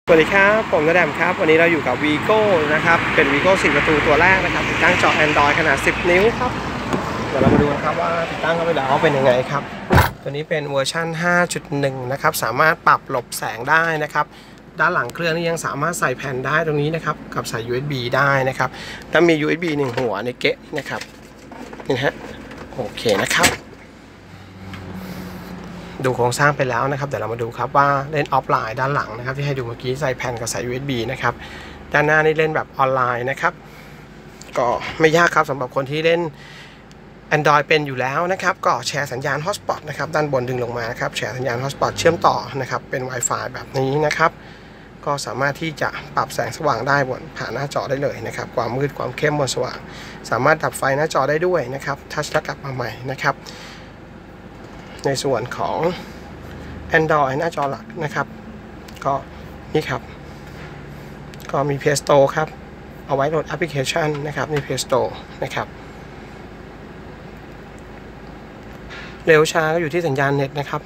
สวัสดีครับผมนแดมครับวันนี้เราอยู่กับ Vigo นะครับเป็น Vigo 4 ประตูตัวแรกนะครับติดตั้งจอ Android ขนาด 10 นิ้วครับเดี๋ยวเรามาดูนะครับว่าติดตั้งเข้าไปแล้วเป็นยังไงครับตัวนี้เป็นเวอร์ชัน 5.1 นะครับสามารถปรับหลบแสงได้นะครับด้านหลังเครื่องนี่ยังสามารถใส่แผ่นได้ตรงนี้นะครับกับใส่ USB ได้นะครับแล้วมี USB 1 หัวในเกะนะครับนี่ฮะโอเคนะครับดูโครงสร้างไปแล้วนะครับเดี๋ยวเรามาดูครับว่าเล่นออฟไลน์ด้านหลังนะครับที่ให้ดูเมื่อกี้ใส่แผ่นกับใส่ USB นะครับด้านหน้านี่เล่นแบบออนไลน์นะครับก็ไม่ยากครับสำหรับคนที่เล่น Android เป็นอยู่แล้วนะครับก็แชร์สัญญาณ Hotspot นะครับด้านบนดึงลงมาครับแชร์สัญญาณ Hotspot เชื่อมต่อนะครับเป็น Wi-Fi แบบนี้นะครับก็สามารถที่จะปรับแสงสว่างได้บนผ่านหน้าจอได้เลยนะครับความมืดความเข้มบนสว่างสามารถดับไฟหน้าจอได้ด้วยนะครับทัชแล้วกลับมาใหม่นะครับในส่วนของ Android หน้าจอหลักนะครับก็นี่ครับก็มี Play Store ครับเอาไว้โหลดแอปพลิเคชันนะครับใน Play Store นะครับเร็วช้าก็อยู่ที่สัญญาณเน็ตนะครับ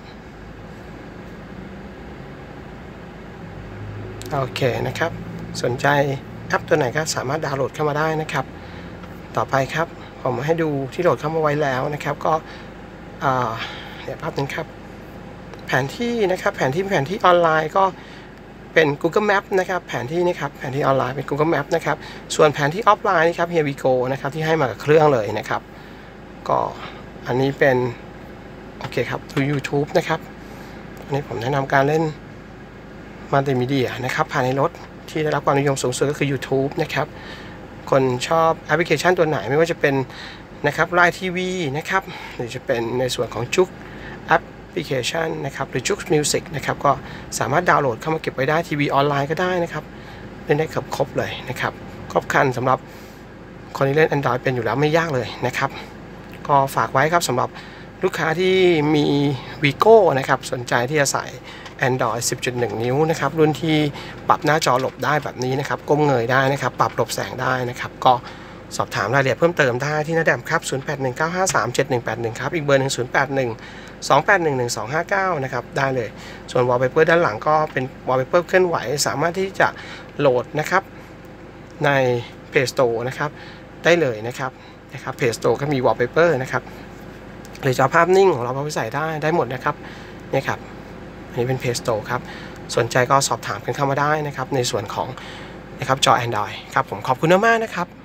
โอเคนะครับสนใจแอปตัวไหนก็สามารถดาวน์โหลดเข้ามาได้นะครับต่อไปครับผมให้ดูที่โหลดเข้ามาไว้แล้วนะครับก็เดี๋ยวแป๊บนึงครับแผนที่นะครับแผนที่ออนไลน์ก็เป็น Google Map นะครับแผนที่นี่ครับแผนที่ออนไลน์เป็น Google Map นะครับส่วนแผนที่ออฟไลน์นี่ครับ Here we go นะครับที่ให้มากับเครื่องเลยนะครับก็อันนี้เป็นโอเคครับดู YouTube นะครับอันนี้ผมแนะนำการเล่นมัลติมีเดียนะครับภายในรถที่ได้รับความนิยมสูงสุดก็คือ YouTube นะครับคนชอบแอปพลิเคชันตัวไหนไม่ว่าจะเป็นนะครับไลน์ทีวีนะครับหรือจะเป็นในส่วนของจุกแอปพลิเคชันนะครับหรือจุกมิวสิกนะครับก็สามารถดาวน์โหลดเข้ามาเก็บไว้ได้ทีวีออนไลน์ก็ได้นะครับเล่นได้ครบเลยนะครับครบครันสำหรับคนที่เล่น Android เป็นอยู่แล้วไม่ยากเลยนะครับก็ฝากไว้ครับสำหรับลูกค้าที่มี Vigo นะครับสนใจที่จะใส่ Android 10.1 นิ้วนะครับรุ่นที่ปรับหน้าจอหลบได้แบบนี้นะครับก้มเงยได้นะครับปรับหลบแสงได้นะครับก็สอบถามรายละเอียดเพิ่มเติมได้ที่นาแดมครับ0819537181ครับอีกเบอร์หนึ่ง0812811259นะครับได้เลยส่วน Wallpaper ด้านหลังก็เป็น Wallpaper เคลื่อนไหวสามารถที่จะโหลดนะครับใน Play Store นะครับได้เลยนะครับPlay Store ก็มี Wallpaper นะครับหรือจะภาพนิ่งของเราไปใส่ได้หมดนะครับนี่ครับอันนี้เป็น Play Store ครับสนใจก็สอบถามกันเข้ามาได้นะครับในส่วนของนะครับจอ Android ครับผมขอบคุณมากๆนะครับ